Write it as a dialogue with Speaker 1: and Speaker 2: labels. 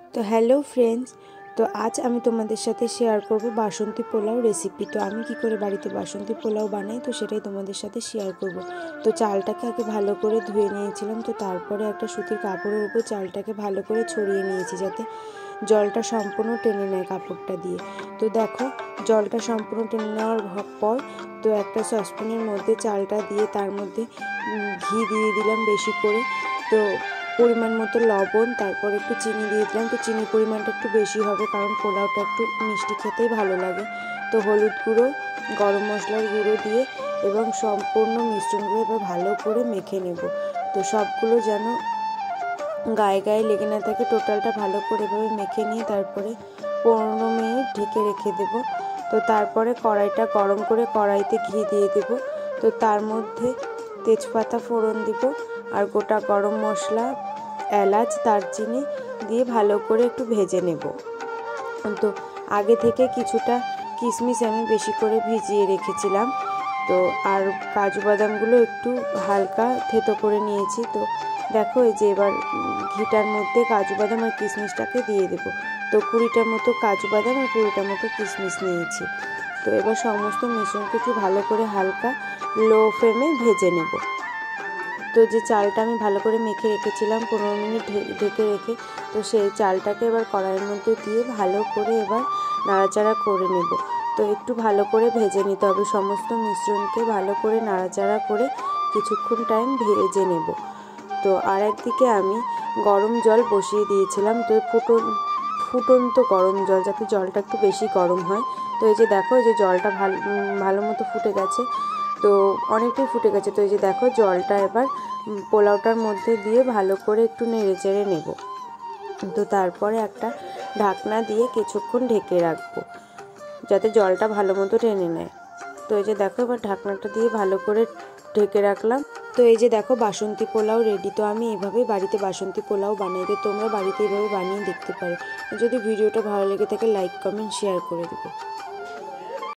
Speaker 1: তো hello friends, তো আজ আমি তোমাদের সাথে শেয়ার করব বাসন্তী পোলাও রেসিপি। তো আমি কি করে বাড়িতে বাসন্তী পোলাও বানাই তো সেটাই তোমাদের সাথে শেয়ার করব। তো চালটাকে আগে ভালো করে ধুয়ে নিয়েছিলাম, তো তারপরে একটা সুতির কাপড়ের উপর চালটাকে ভালো করে ছড়িয়ে নিয়েছি যাতে জলটা সম্পূর্ণ টেনে নেয় কাপড়টা দিয়ে। তো দেখো জলটা সম্পূর্ণ টেনে নেওয়ার পর তো একটা সসপ্যানের মধ্যে চালটা দিয়ে তার মধ্যে ঘি দিয়ে দিলাম বেশি করে, তো পরিমাণ মতো লবণ, তারপর একটু চিনি দিয়ে দিলাম। তো চিনির পরিমাণটা একটু বেশি হবে কারণ পোলাওটা একটু মিষ্টি খেতেই ভালো লাগে। তো হলুদ গুঁড়ো, গরম মশলার গুঁড়ো দিয়ে এবং সম্পূর্ণ মিশ্রণগুলো এবার ভালো করে মেখে নেব। তো সবগুলো যেন গায়ে গায়ে লেগে না থাকে, টোটালটা ভালো করে এভাবে মেখে নিয়ে তারপরে 15 মিনিট ঢেকে রেখে দেব। তো তারপরে কড়াইটা গরম করে কড়াইতে ঘি দিয়ে দেব। তো তার মধ্যে তেজপাতা ফোড়ন দিব আর গোটা গরম মশলা, এলাচ, দারচিনি দিয়ে ভালো করে একটু ভেজে নেব। তো আগে থেকে কিছুটা কিশমিশ আমি বেশি করে ভিজিয়ে রেখেছিলাম, তো আর কাজু বাদামগুলো একটু হালকা থেতো করে নিয়েছি। তো দেখো এই যে এবার ঘিটার মধ্যে কাজু বাদাম আর কিশমিশটাকে দিয়ে দেবো। তো 20টার মতো কাজু বাদাম আর 20টার মতো কিশমিশ নিয়েছি। তো এবার সমস্ত মিশ্রণকে একটু ভালো করে হালকা লো ফ্লেমে ভেজে নেব। তো যে চালটা আমি ভালো করে মেখে রেখেছিলাম 15 মিনিট ঢেকে রেখে, তো সেই চালটাকে এবার কড়াইয়ের মধ্যে দিয়ে ভালো করে এবার নাড়াচাড়া করে নেব। তো একটু ভালো করে ভেজে নিতে হবে, সমস্ত মিশ্রণকে ভালো করে নাড়াচাড়া করে কিছুক্ষণ টাইম ভেজে নেব। তো আর একদিকে আমি গরম জল বসিয়ে দিয়েছিলাম, তো ফুটন্ত গরম জল, যাতে জলটা একটু বেশি গরম হয়। তো এই যে দেখো এই যে জলটা ভালো মতো ফুটে গেছে, তো অনেকটাই ফুটে গেছে। তো এই যে দেখো জলটা এবার পোলাওটার মধ্যে দিয়ে ভালো করে একটু নেড়ে চেড়ে নেব। তো তারপরে একটা ঢাকনা দিয়ে কিছুক্ষণ ঢেকে রাখবো যাতে জলটা ভালো মতো টেনে নেয়। তো এই যে দেখো এবার ঢাকনাটা দিয়ে ভালো করে ঢেকে রাখলাম। তো এই যে দেখো বাসন্তী পোলাও রেডি। তো আমি এভাবেই বাড়িতে বাসন্তী পোলাও বানাই, তো তোমরা বাড়িতে এভাবে বানিয়ে দেখতে পারো। যদি ভিডিওটা ভালো লেগে থাকে লাইক, কমেন্ট, শেয়ার করে দেবে।